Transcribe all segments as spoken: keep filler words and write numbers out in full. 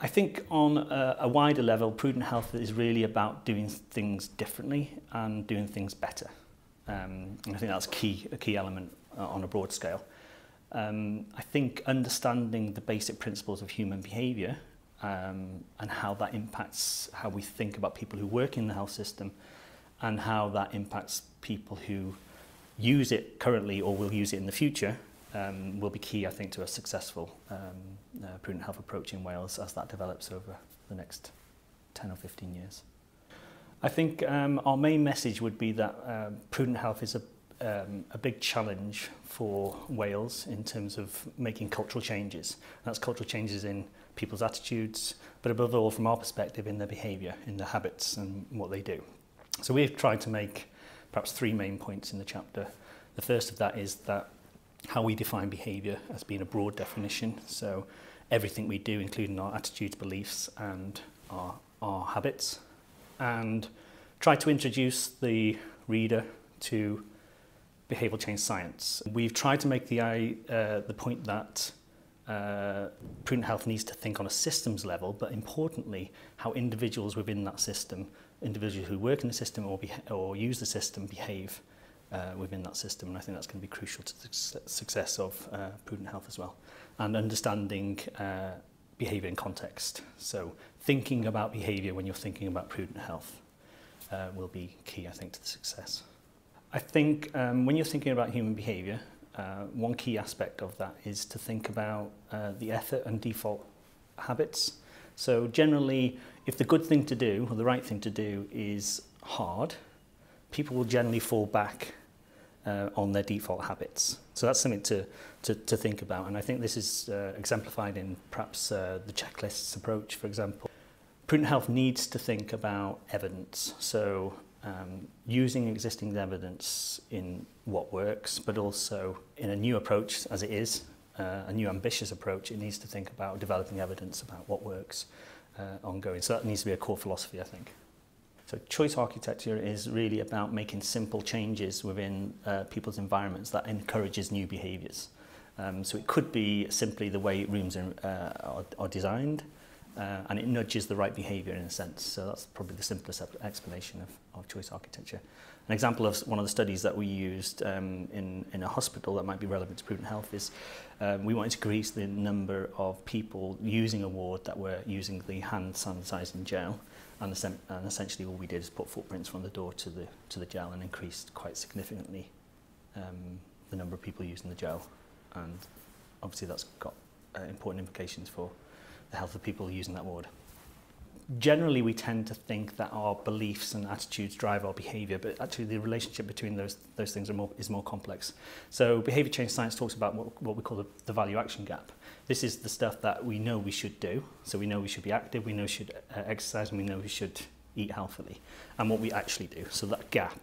I think on a, a wider level, prudent health is really about doing things differently and doing things better. Um, and I think that's key, a key element uh, on a broad scale. Um, I think understanding the basic principles of human behaviour um, and how that impacts how we think about people who work in the health system and how that impacts people who use it currently or will use it in the future um, will be key, I think, to a successful um, uh, prudent health approach in Wales as that develops over the next ten or fifteen years. I think um, our main message would be that um, prudent health is a, um, a big challenge for Wales in terms of making cultural changes. And that's cultural changes in people's attitudes, but above all, from our perspective, in their behaviour, in their habits and what they do. So we've tried to make perhaps three main points in the chapter. The first of that is that how we define behaviour as being a broad definition. So everything we do, including our attitudes, beliefs and our, our habits. And try to introduce the reader to behavioural change science. We've tried to make the, uh, the point that uh, prudent health needs to think on a systems level, but importantly, how individuals within that system, individuals who work in the system or, or use the system, behave uh, within that system. And I think that's going to be crucial to the success of uh, prudent health as well. And understanding uh, behaviour in context. So thinking about behaviour when you're thinking about prudent health uh, will be key, I think, to the success. I think um, when you're thinking about human behaviour, uh, one key aspect of that is to think about uh, the effort and default habits. So generally, if the good thing to do, or the right thing to do, is hard, people will generally fall back uh, on their default habits. So that's something to, to, to think about. And I think this is uh, exemplified in perhaps uh, the checklists approach, for example. Prudent health needs to think about evidence. So um, using existing evidence in what works, but also in a new approach, as it is, uh, a new ambitious approach, it needs to think about developing evidence about what works uh, ongoing. So that needs to be a core philosophy, I think. So choice architecture is really about making simple changes within uh, people's environments that encourages new behaviours. Um, so it could be simply the way rooms are, uh, are, are designed, uh, and it nudges the right behaviour in a sense. So that's probably the simplest explanation of, of choice architecture. An example of one of the studies that we used um, in, in a hospital that might be relevant to prudent health is um, we wanted to increase the number of people using a ward that were using the hand sanitising gel. And, and essentially all we did is put footprints from the door to the, to the gel and increased quite significantly um, the number of people using the gel. And obviously that's got uh, important implications for the health of people using that ward. Generally, we tend to think that our beliefs and attitudes drive our behaviour, but actually the relationship between those, those things are more, is more complex. So behaviour change science talks about what, what we call the, the value-action gap. This is the stuff that we know we should do. So we know we should be active, we know we should uh, exercise, and we know we should eat healthily, and what we actually do. So that gap.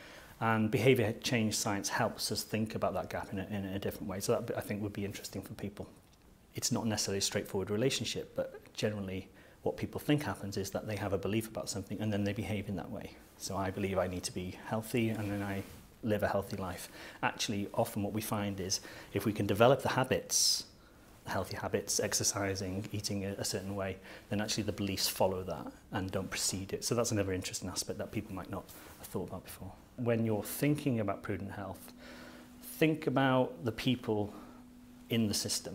And behaviour change science helps us think about that gap in a, in a different way. So that, I think, would be interesting for people. It's not necessarily a straightforward relationship, but generally what people think happens is that they have a belief about something and then they behave in that way. So I believe I need to be healthy and then I live a healthy life. Actually, often what we find is if we can develop the habits, healthy habits, exercising, eating a, a certain way, then actually the beliefs follow that and don't precede it. So that's another interesting aspect that people might not have thought about before. When you're thinking about prudent health, think about the people in the system.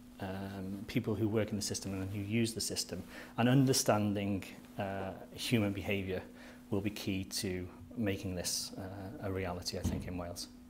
Um, people who work in the system and who use the system, and understanding uh, human behaviour will be key to making this uh, a reality, I think, in Wales.